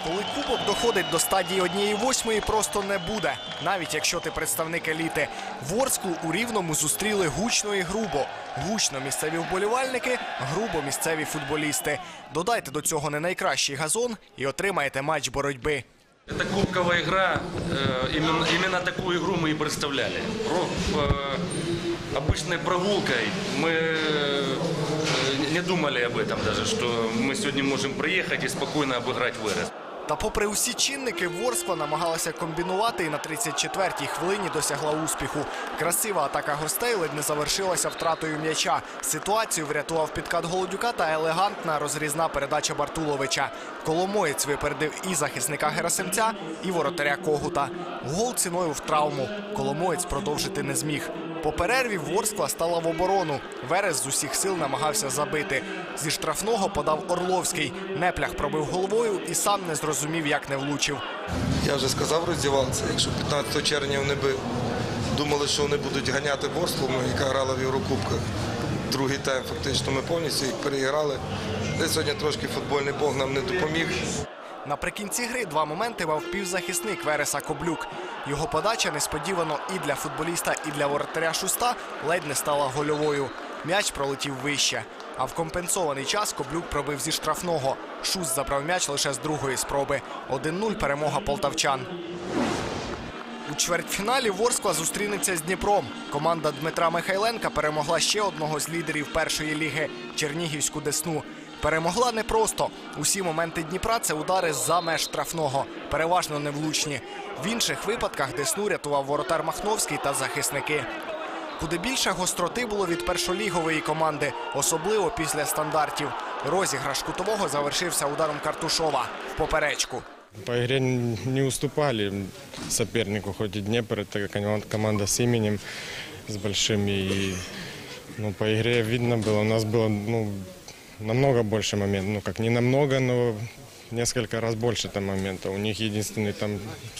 Коли кубок доходить до стадії 1/8, просто не буде. Навіть якщо ти представник еліти. Ворсклу у Рівному зустріли гучно і грубо. Гучно місцеві вболівальники, грубо місцеві футболісти. Додайте до цього не найкращий газон і отримаєте матч боротьби. Это кубковая игра, именно такую игру мы и представляли. Обычной прогулкой мы не думали об этом даже, что мы сегодня можем приехать и спокойно обыграть Верес. Та попри усі чинники, Ворскла намагалася комбінувати і на 34-й хвилині досягла успіху. Красива атака гостей ледь не завершилася втратою м'яча. Ситуацію врятував підкат Голодюка та елегантна розрізна передача Бартуловича. Коломоєць випередив і захисника Герасимця, і воротаря Когута. Гол ціною в травму. Коломоєць продовжити не зміг. По перерві Ворскла стала в оборону. Верес з усіх сил намагався забити. Зі штрафного подав Орловський. Неплях пробив головою і сам не зрозумів, як не влучив. Я вже сказав роздівалці, якщо 15 червня вони б думали, що вони будуть ганяти Ворсклу, яка грала в Єврокубках. Другий тайм фактично ми повністю їх переіграли. Десь сьогодні трошки футбольний бог нам не допоміг. Наприкінці гри два моменти мав півзахисник Вереса Коблюк. Його подача несподівано і для футболіста, і для воротаря Шуста ледь не стала гольовою. М'яч пролетів вище. А в компенсований час Коблюк пробив зі штрафного. Шуст забрав м'яч лише з другої спроби. 1-0 перемога полтавчан. У чвертьфіналі Ворскла зустрінеться з Дніпром. Команда Дмитра Михайленка перемогла ще одного з лідерів першої ліги – Чернігівську Десну. Перемогла непросто. Усі моменти Дніпра – це удари з-за меж штрафного, переважно невлучні. В інших випадках Десну рятував воротар Махновський та захисники. Куди більше гостроти було від першолігової команди, особливо після стандартів. Розіграш кутового завершився ударом Картушова в поперечку. По игре не уступали сопернику, хоть и Днепр, это команда с именем, с большим. И, по игре видно было, у нас было намного больше моментов. Как не намного, но несколько раз больше там моментов. У них единственный там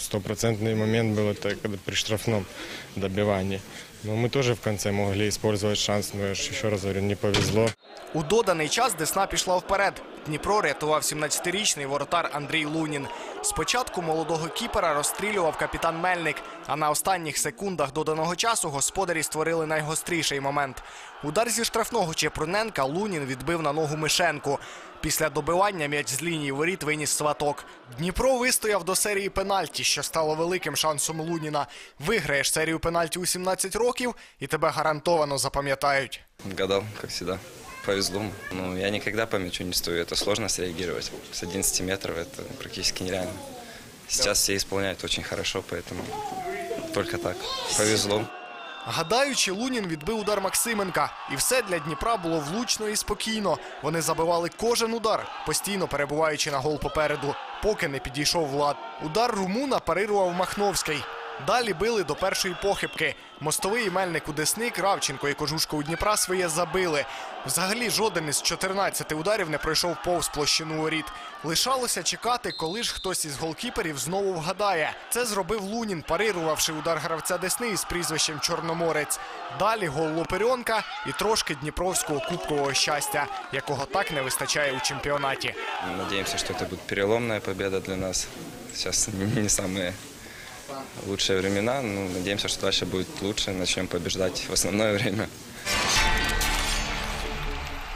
100% момент был, это когда при штрафном добивании. Но мы тоже в конце могли использовать шанс, но еще раз говорю, не повезло. У доданий час Десна пішла вперед. Дніпро рятував 17-річний воротар Андрій Лунін. Спочатку молодого кіпера розстрілював капітан Мельник, а на останніх секундах доданого часу господарі створили найгостріший момент. Удар зі штрафного Чепруненка Лунін відбив на ногу Мишенку. Після добивання м'яч з лінії воріт виніс Сваток. Дніпро вистояв до серії пенальті, що стало великим шансом Луніна. Виграєш серію пенальті у 17 років і тебе гарантовано запам'ятають. Гадал, как всегда. Повезло. Я никогда по мячу не стою. Это сложно среагировать. С 11 метров это практически нереально. Сейчас все исполняют очень хорошо, поэтому только так. Повезло. Гадаючи, Лунін відбив удар Максименка. І все для Дніпра було влучно і спокійно. Вони забивали кожен удар, постійно перебуваючи на гол попереду, поки не підійшов Влад. Удар румуна парирував Махновський. Далі били до першої похибки. Мостовий і Мельник у Десни, Кравченко і Кожушко у Дніпра своє забили. Взагалі жоден із 14 ударів не пройшов повз площину воріт. Лишалося чекати, коли ж хтось із голкіперів знову вгадає. Це зробив Лунін, парирувавши удар гравця Десни із прізвищем Чорноморець. Далі гол Лоперьонка і трошки дніпровського кубкового щастя, якого так не вистачає у чемпіонаті. Надіємося, що це буде переломна перемога для нас. Зараз не самые лучшие времена, но надеемся, что дальше будет лучше, начнем побеждать в основное время.